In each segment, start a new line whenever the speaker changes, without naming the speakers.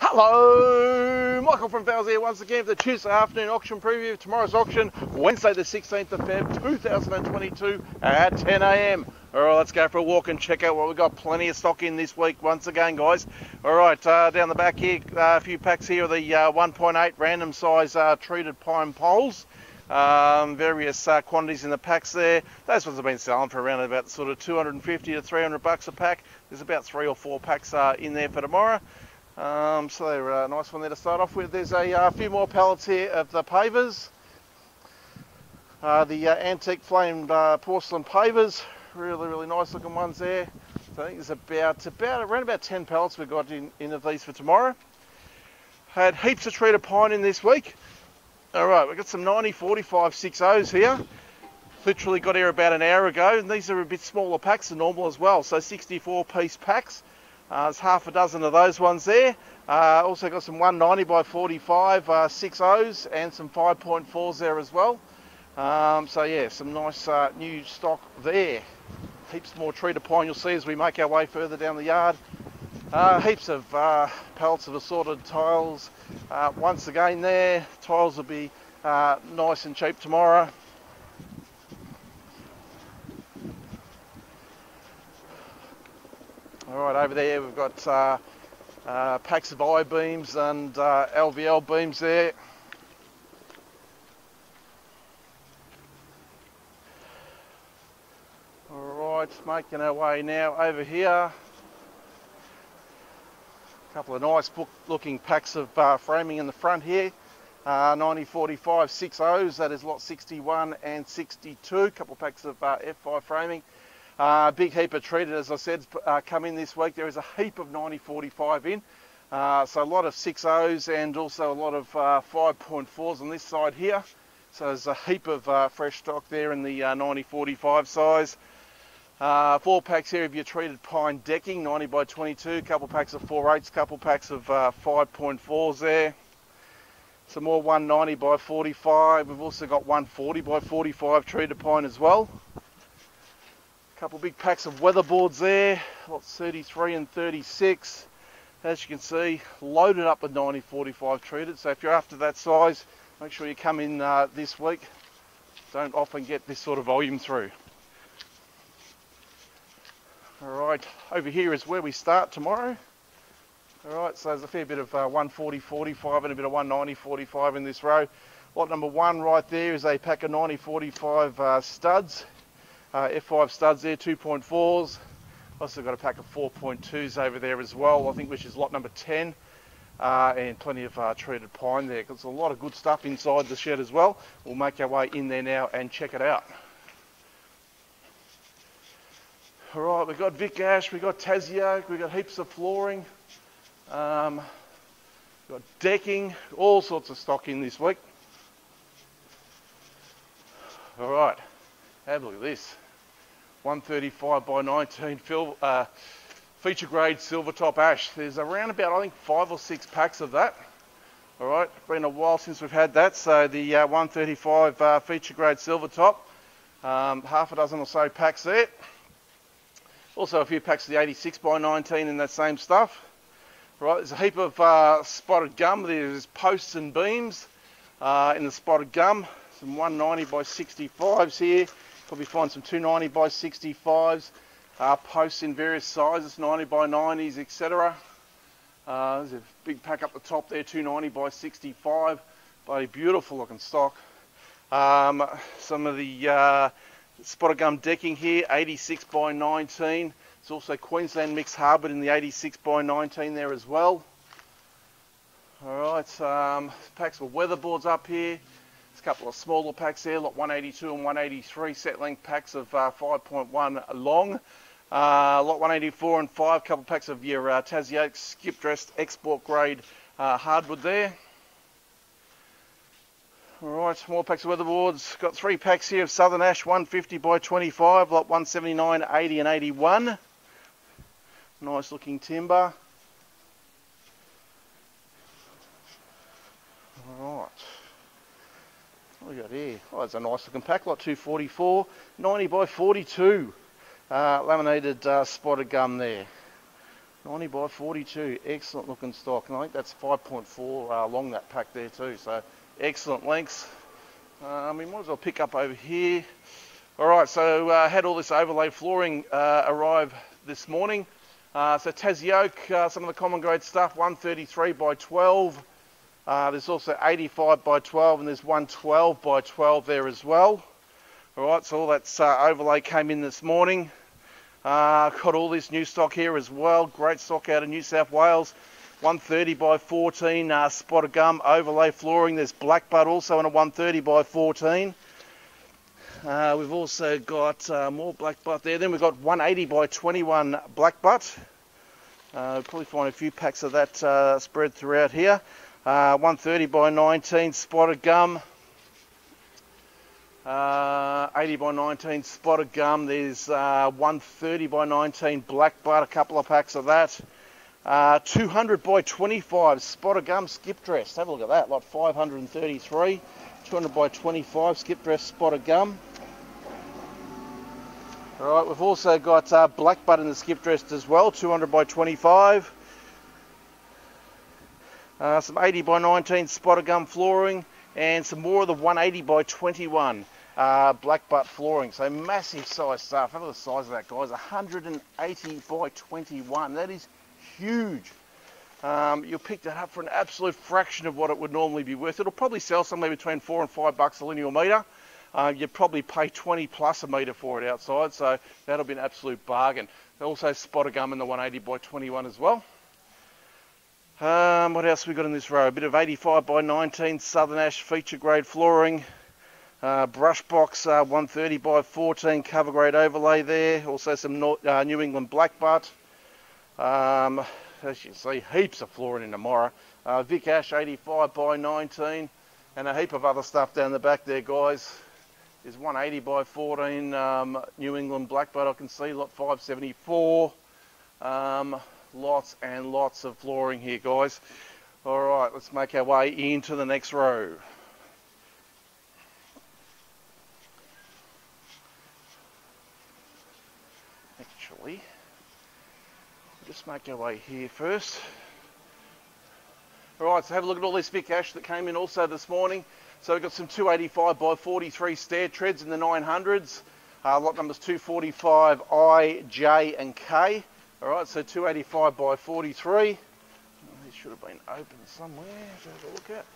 Hello, Michael from Fowles here once again for the Tuesday afternoon auction preview of tomorrow's auction, Wednesday the 16th of Feb 2022 at 10 a.m. Alright, let's go for a walk and check out what we've got. Plenty of stock in this week once again, guys. Alright, down the back here, a few packs here of the 1.8 random size treated pine poles. Various quantities in the packs there. Those ones have been selling for around about sort of 250 to 300 bucks a pack. There's about 3 or 4 packs in there for tomorrow. So they're a nice one there to start off with. There's a few more pallets here of the pavers. The antique flamed porcelain pavers. Really nice looking ones there. So I think there's around about 10 pallets we've got in of these for tomorrow. Had heaps of treated pine in this week. Alright, we've got some 9045 6.0s here. Literally got here about an hour ago, and these are a bit smaller packs than normal as well, so 64 piece packs. There's half a dozen of those ones there. Also got some 190 by 45 6.0s and some 5.4s there as well. So yeah, some nice new stock there. Heaps more treated pine you'll see as we make our way further down the yard. Heaps of pallets of assorted tiles. Once again there, tiles will be nice and cheap tomorrow. Alright, over there we've got packs of I-beams and LVL beams there. Alright, making our way now over here. A couple of nice book looking packs of framing in the front here. 9045 6.0s, that is lot 61 and 62. A couple of packs of F5 framing. Big heap of treated, as I said, come in this week. There is a heap of 9045 in, so a lot of 6.0s and also a lot of 5.4s on this side here. So there's a heap of fresh stock there in the 9045 size. 4 packs here of your treated pine decking, 90 by 22, a couple packs of 4.8s, couple packs of 5.4s there. Some more 190 by 45. We've also got 140 by 45 treated pine as well. Couple big packs of weatherboards there, lots 33 and 36. As you can see, loaded up with 9045 treated. So if you're after that size, make sure you come in this week. Don't often get this sort of volume through. Alright, over here is where we start tomorrow. Alright, so there's a fair bit of 140 45 and a bit of 190 45 in this row. Lot number 1 right there is a pack of 90 45 studs. F5 studs there, 2.4s. Also got a pack of 4.2s over there as well, I think, which is lot number 10. And plenty of treated pine there. There's a lot of good stuff inside the shed as well. We'll make our way in there now and check it out. Alright, we've got Vic Ash, we've got Tassie Oak, we've got heaps of flooring. We've got decking, all sorts of stock in this week. Alright, have a look at this. 135 by 19 feature grade silver top ash. There's around about, I think, 5 or 6 packs of that. Alright, been a while since we've had that. So the 135 feature grade silver top, half a dozen or so packs there. Also a few packs of the 86 by 19 in that same stuff. Right, there's a heap of spotted gum. There's posts and beams in the spotted gum. Some 190 by 65s here. Probably find some 290 by 65s, posts in various sizes, 90 by 90s, etc. There's a big pack up the top there, 290 by 65. Bloody beautiful looking stock. Some of the spotted gum decking here, 86 by 19. There's also Queensland mixed hardwood in the 86 by 19 there as well. Alright, packs of weatherboards up here. There's a couple of smaller packs there, lot 182 and 183 set length packs of 5.1 long. Lot 184 and 5, couple packs of your Tassie Oak skip dressed export grade hardwood there. Alright, more packs of weatherboards. Got 3 packs here of Southern Ash, 150 by 25, lot 179, 80 and 81. Nice looking timber. Alright. What have we got here? Oh, that's a nice looking pack, lot 244, 90 by 42. Laminated spotted gum there. 90 by 42, excellent looking stock. And I think that's 5.4 long, that pack there too. So excellent lengths. We might as well pick up over here. All right, so had all this overlay flooring arrive this morning. So Tassie Oak, some of the common grade stuff, 133 by 12. There's also 85 by 12 and there's 112 by 12 there as well. All right, so all that overlay came in this morning. Got all this new stock here as well. Great stock out of New South Wales. 130 by 14 spotted gum overlay flooring. There's blackbutt also in a 130 by 14. We've also got more blackbutt there. Then we've got 180 by 21 blackbutt. We'll probably find a few packs of that spread throughout here. 130 by 19 spotted gum. 80 by 19 spotted gum. There's 130 by 19 blackbutt, a couple of packs of that. 200 by 25 spotted gum skip dress. Have a look at that, lot 533. 200 by 25 skip dress spotted gum. Alright, we've also got blackbutt in the skip dress as well, 200 by 25. Some 80 by 19 spotted gum flooring and some more of the 180 by 21 blackbutt flooring. So massive size stuff. Have a look at the size of that, guys. 180 by 21. That is huge. You'll pick that up for an absolute fraction of what it would normally be worth. It'll probably sell somewhere between $4 and $5 a linear metre. You'd probably pay 20 plus a metre for it outside, so that'll be an absolute bargain. Also spotted gum in the 180 by 21 as well. What else have we got in this row? A bit of 85 by 19 Southern Ash feature grade flooring. Brush box 130 by 14 cover grade overlay there. Also some New England blackbutt. As you can see, heaps of flooring in tomorrow. Vic Ash 85 by 19 and a heap of other stuff down the back there, guys. There's 180 by 14 New England blackbutt I can see, lot 574. Lots and lots of flooring here, guys. Alright, let's make our way into the next row. Actually, just make our way here first. Alright, so have a look at all this Vic Ash that came in also this morning. So we've got some 285 by 43 stair treads in the 900s. Lot numbers 245 I, J and K. Alright, so 285 by 43. These should have been open somewhere to have a look at.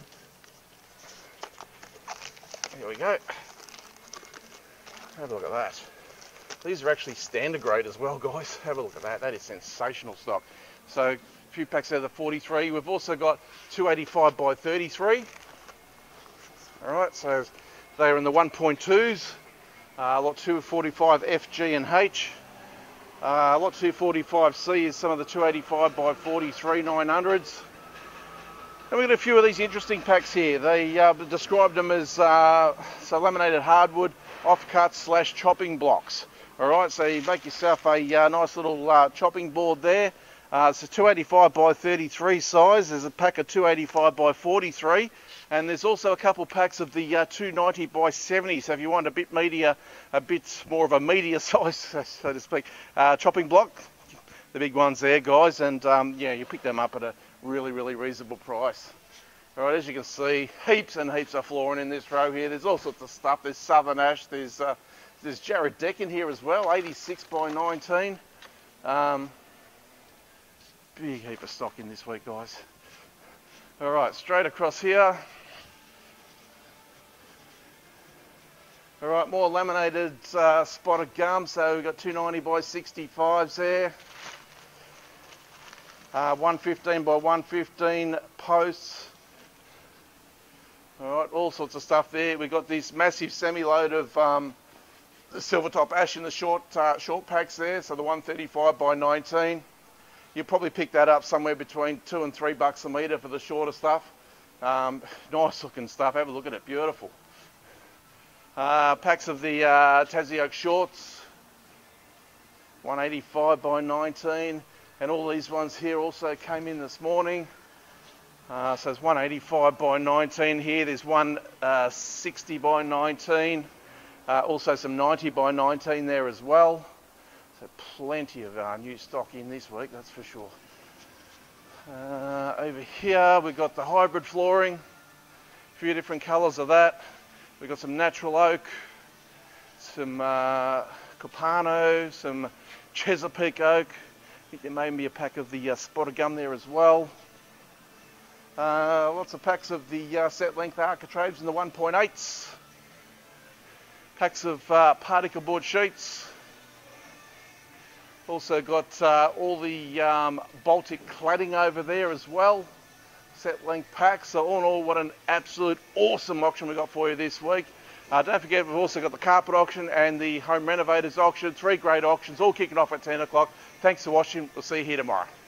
Here we go. Have a look at that. These are actually standard grade as well, guys. Have a look at that. That is sensational stock. So a few packs out of the 43. We've also got 285 by 33. Alright, so they're in the 1.2s. Lot 245 F, G and H. Lot 245C is some of the 285 by 43 900s. And we've got a few of these interesting packs here. They described them as so laminated hardwood offcuts / chopping blocks. Alright, so you make yourself a nice little chopping board there. It's a 285 by 33 size. There's a pack of 285 by 43. And there's also a couple packs of the 290 by 70. So if you want a bit meatier, a bit more of a meatier size, so to speak, chopping block, the big ones there, guys. And yeah, you pick them up at a really, really reasonable price. All right, as you can see, heaps and heaps of flooring in this row here. There's all sorts of stuff. There's Southern Ash. There's Jared Deck in here as well, 86 by 19. Big heap of stock in this week, guys. All right, straight across here. All right, more laminated spotted gum. So we've got 290 by 65s there. 115 by 115 posts. All right, all sorts of stuff there. We've got this massive semi-load of the silver top ash in the short packs there. So the 135 by 19. You'll probably pick that up somewhere between $2 and $3 a metre for the shorter stuff. Nice looking stuff. Have a look at it. Beautiful. Packs of the Tassie Oak shorts. 185 by 19. And all these ones here also came in this morning. So there's 185 by 19 here. There's 160 by 19. Also some 90 by 19 there as well. So plenty of new stock in this week, that's for sure. Over here we've got the hybrid flooring, a few different colours of that. We've got some natural oak, some Capano, some Chesapeake oak. I think there may be a pack of the spotted gum there as well. Lots of packs of the set length architraves in the 1.8s. Packs of particle board sheets. Also got all the Baltic cladding over there as well. Set length packs. So all in all, what an absolute awesome auction we got for you this week. Don't forget, we've also got the carpet auction and the home renovators auction. 3 great auctions, all kicking off at 10 o'clock. Thanks for watching. We'll see you here tomorrow.